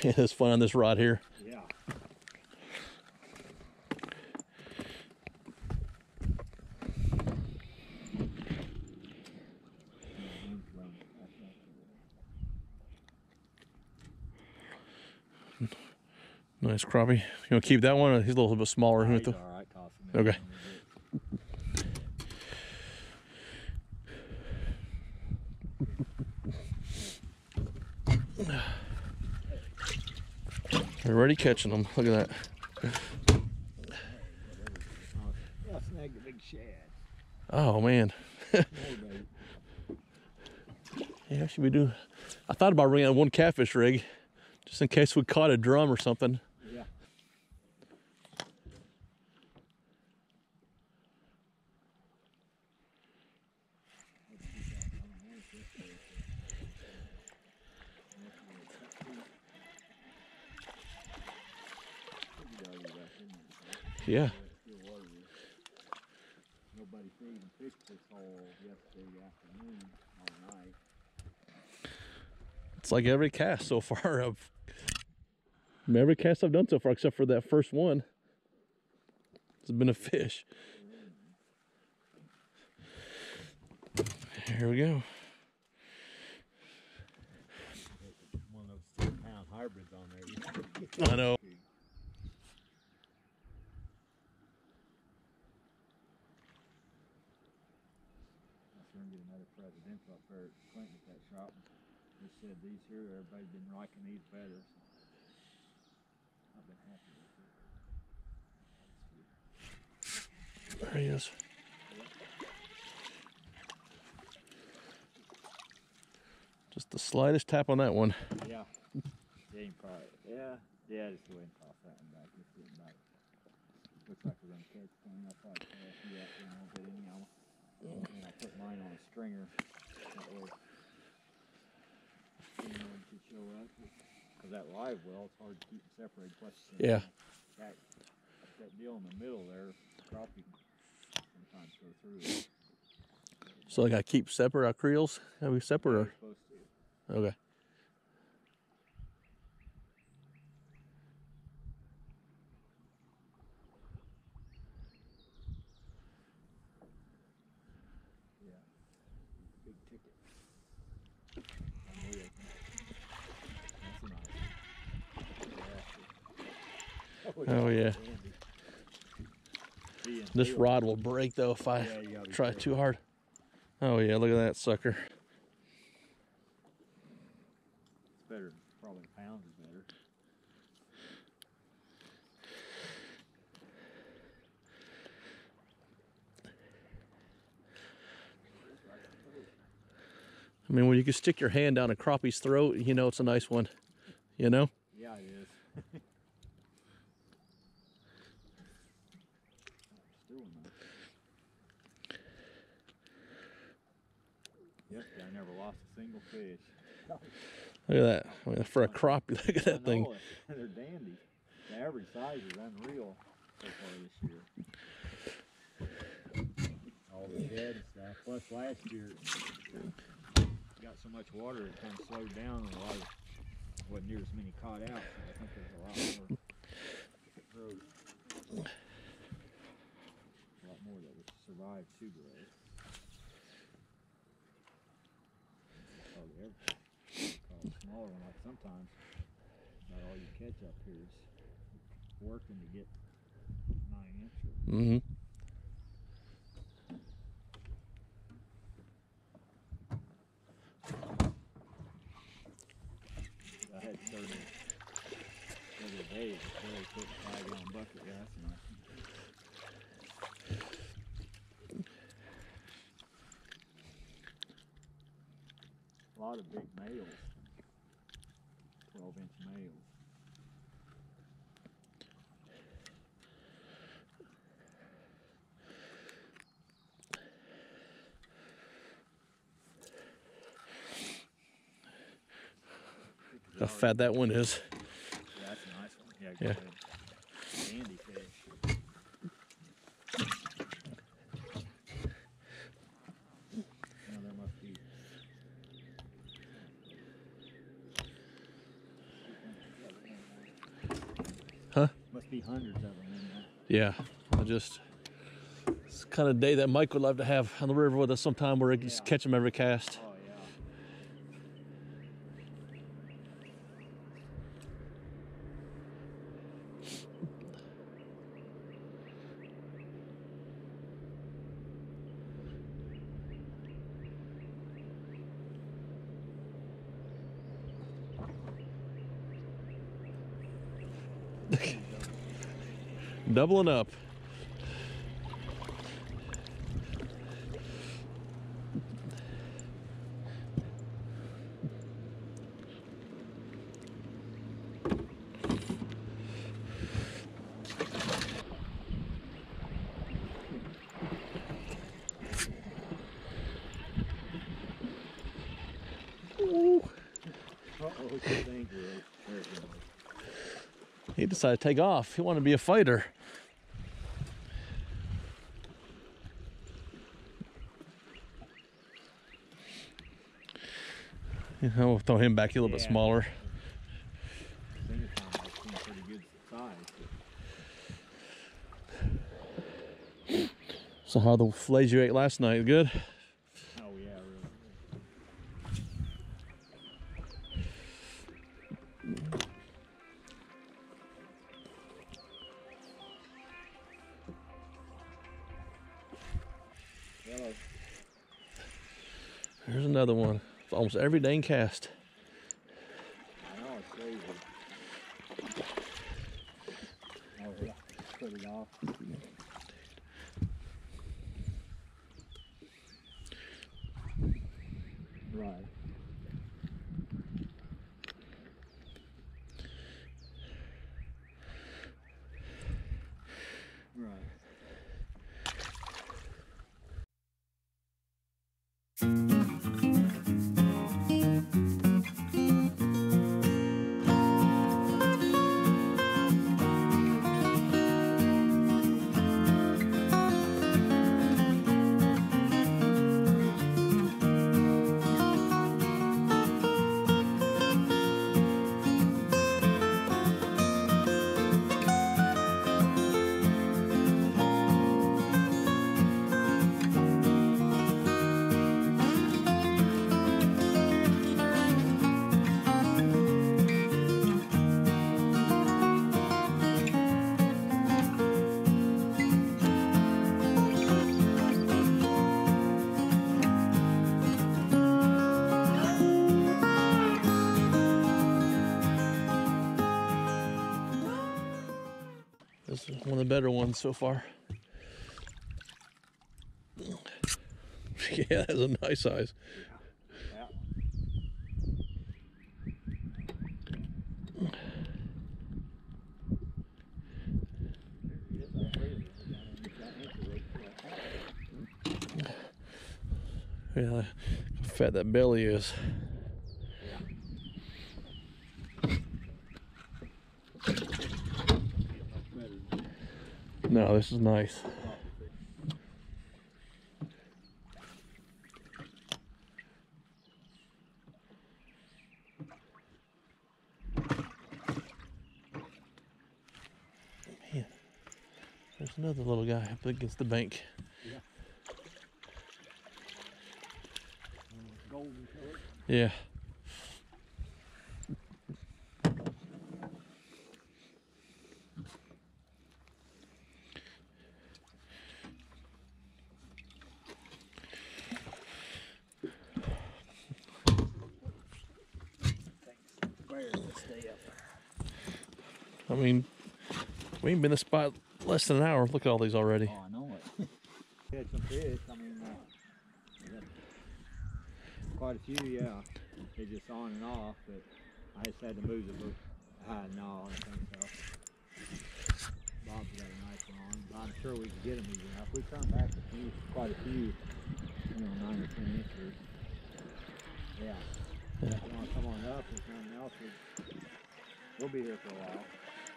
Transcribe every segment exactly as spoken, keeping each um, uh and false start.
It's fun on this rod here. Yeah. Nice crappie. You want to keep that one? He's a little bit smaller. Oh, he's all right, toss him in. Okay. They're already catching them. Look at that. Oh, snagged a big shad. Oh man. Yeah, I should be doing. I thought about bringing out one catfish rig, just in case we caught a drum or something. Yeah. Yeah. Nobody even fished this hole yesterday afternoon all night. It's like every cast so far. Of every cast I've done so far, except for that first one, it's been a fish. Here we go. One of those ten pound hybrids on there. I know. Get another presidential up there at Clinton at that shop. They said these here, everybody's been liking these better. So I've been happy with it. There he is. Just the slightest tap on that one. Yeah. Yeah, you probably, yeah, yeah, just go ahead and toss that one back. Just getting back. Looks like we're going to catch one. I'll probably cast you out there a little bit anyhow. And I'll put mine on a stringer. That way, anyone could show up. Because that live well, it's hard to keep them separated. Plus, Yeah. That, that deal in the middle there, crappie sometimes go through it. So I got to keep separate our creels? Are we separate? You're Or? supposed to. Okay. Yeah. Big ticket. That's a nice one. Oh yeah. Handy. This rod will break though if I Yeah, you gotta be try careful. too hard. Oh yeah, look at that sucker. It's better. Probably a pound is better. I mean, when you can stick your hand down a crappie's throat, you know it's a nice one. You know? Yeah, it is. Yesterday I never lost a single fish. Look at that. I mean, for a crappie, look at that thing. They're dandy. The average size is unreal so far this year. All the dead and stuff. Plus last year, got so much water it kind of slowed down and a lot of, wasn't near as many caught out. So I think there's a lot more. Grows. A lot more that would survive to grow. Probably everything. Call a smaller one, like sometimes not all you catch up here is working to get nine inches. Mm-hmm. I had thirty the other day, before they put five gallon bucket, yeah, that's a nice one. A lot of big males, twelve inch males. How fat that one is. Yeah, that's a nice one. Yeah, go Yeah. ahead. Dandy fish. Now there must be. must be hundreds of them in there. Yeah, I just, it's the kind of day that Mike would love to have on the river with us sometime where he can just Yeah. catch them every cast. Oh, yeah. Doubling up. Ooh. Uh-oh, it's dangerous. There it goes. He decided to take off. He wanted to be a fighter. You know, we'll throw him back a little Yeah. bit smaller. Single time I've seen pretty good size. So how the fillets you ate last night? Good? Oh yeah, really. Hello. Here's another one. It's almost every dang cast. I know, it's crazy. Oh yeah, put it off. Right. Right. This is one of the better ones so far. Yeah, that's a nice size. Yeah. Yeah, how fat that belly is. No, this is nice. Man, there's another little guy up against the bank. Yeah. Golden color. Yeah. I mean, we ain't been in this spot less than an hour. Look at all these already. Oh, I know it. Had some fish. I mean, uh, we had quite a few, yeah. They just on and off, but I just had to move the boat. Ah, no, I think so. Bob's got a nice one on. I'm sure we can get them even enough. We turned back a few, quite a few, you know, nine or ten inches. Yeah. Yeah. If you want to come on up and something else, we, we'll be here for a while.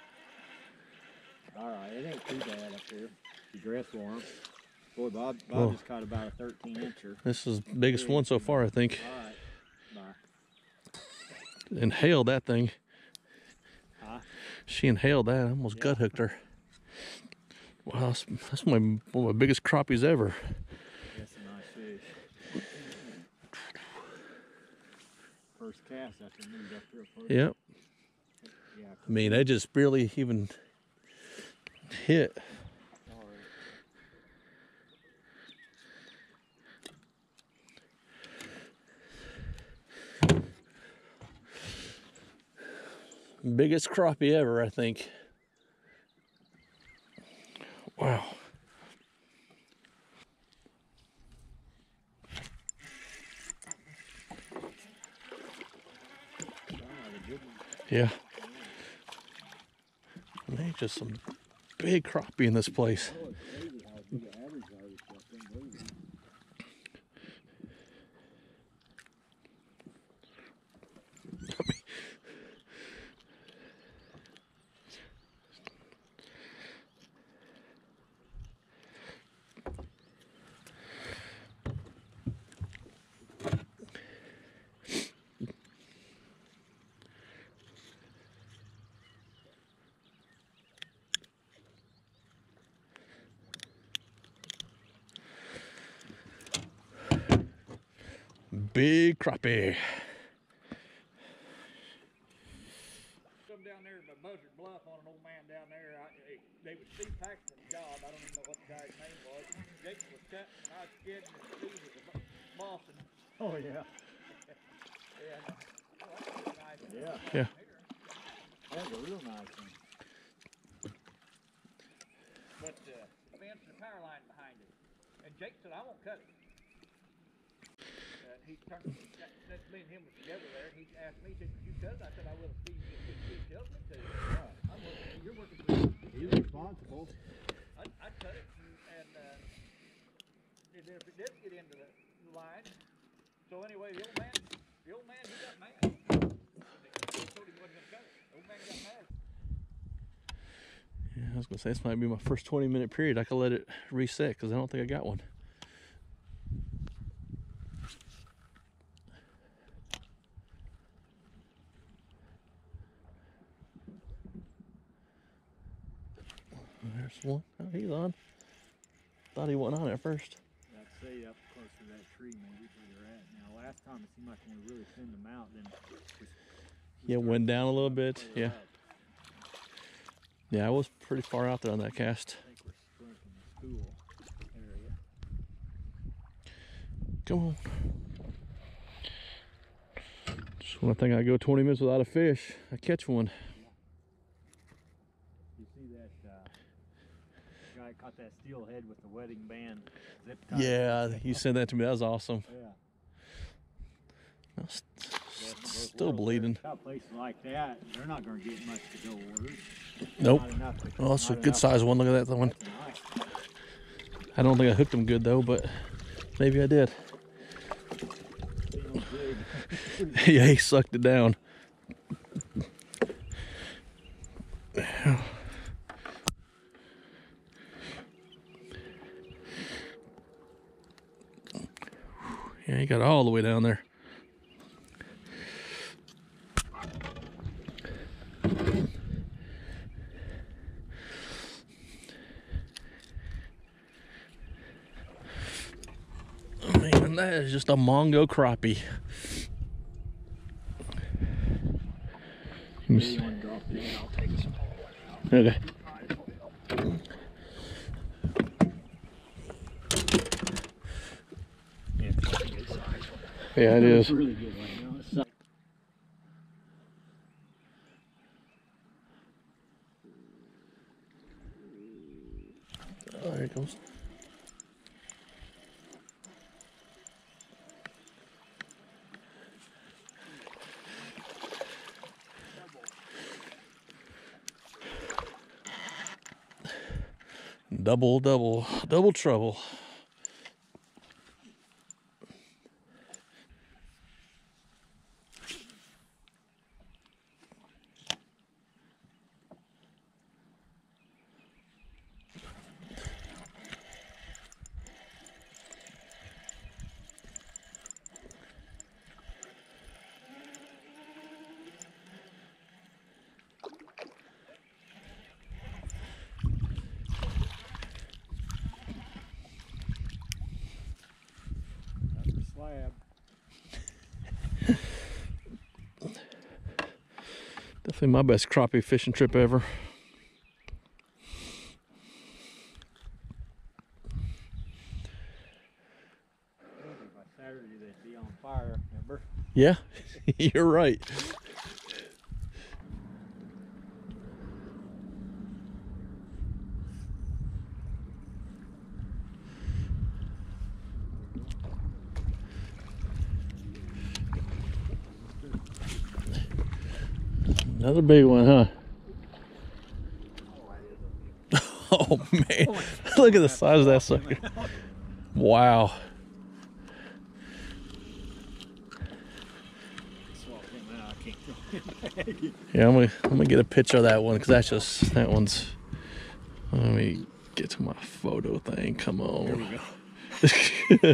All right, it ain't too bad up here. You dress warm. Boy, Bob, Bob Whoa. just caught about a thirteen incher. This is the biggest one so far, I think. All right, bye. Inhale that thing. Huh? She inhaled that. I almost Yeah. gut hooked her. Wow, that's, that's my, one of my biggest crappies ever. That's a nice fish. First cast after we moved up here first. Yep. Yeah. I mean, I just barely even hit. All right. Biggest crappie ever, I think. Wow. Yeah. Man, just some big crappie in this place. Oh, it's crazy how big an average are this stuff. Unbelievable. Big crappie. Come down there to Buzzard Bluff on an old man down there. I, they, they was Steve Paxton's job. I don't even know what the guy's name was. Jake was cutting, and I was kidding, and Steve was the bo- boss. And, Oh yeah. yeah, oh, that's really nice. Yeah. Yeah. That's a real nice one. But uh, fence and power line behind it. And Jake said, I won't cut it. And he turned, that, that me and him was together there, and he asked me, he said, "Would you cut it?" I said, "I will, Steve. If Steve tells me to." Yeah. I'm working, you're working for me. He's responsible. I'd, I'd cut it, and, and, uh, and then if it did get into the line, so anyway, the old man, the old man, he got mad. He told him he wasn't gonna cut it. The old man got mad. Yeah, I was gonna say this might be my first twenty minute period. I could let it reset because I don't think I got one. There's one. Oh, he's on. Thought he wasn't on at first. I'd say up close to that tree maybe where they're at. Now last time it seemed like when we really thinned them out, then just, just Yeah, went down a little bit. Yeah. Up. Yeah, I was pretty far out there on that cast. I think we're sprinkling the school area. Come on. Just when I think I go twenty minutes without a fish, I catch one. You see that uh, guy caught that steelhead with the wedding band zip tie? Yeah, you sent that to me. That was awesome. Yeah. I'm st- Yeah, both still worlds. bleeding. Got places like that, they're not going to get much to go orders. Nope. Not enough to, Oh, it's a not good enough size to- one. Look at that one. That's nice. I don't think I hooked him good though, but maybe I did. Feels good. Yeah, he sucked it down. Yeah, he got all the way down there. Man, that is just a Mongo crappie. Yeah, you want to drop it in, I'll take some. Okay. Yeah, it's a good size. Yeah, it is. It's really good right now. It's like- Oh, there it goes. Double, double, double trouble. slab. Definitely my best crappie fishing trip ever. By Saturday they'd be on fire, remember? Yeah, you're right. Another big one, huh? Oh man, look at the size of that sucker. Wow. Yeah, I'm gonna I'm gonna get a picture of that one because that's just that one's. Let me get to my photo thing. Come on. There we go.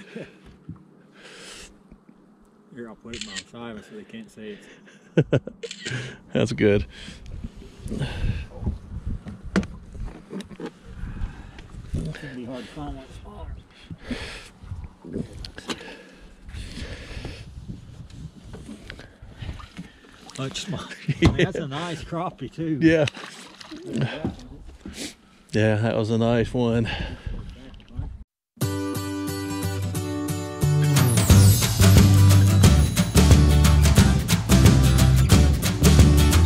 Here, I'll put it on silent so they can't say it. That's good. It's gonna be hard to find one smaller. Much smaller. I mean, that's a nice crappie too. Yeah. Yeah, that was a nice one.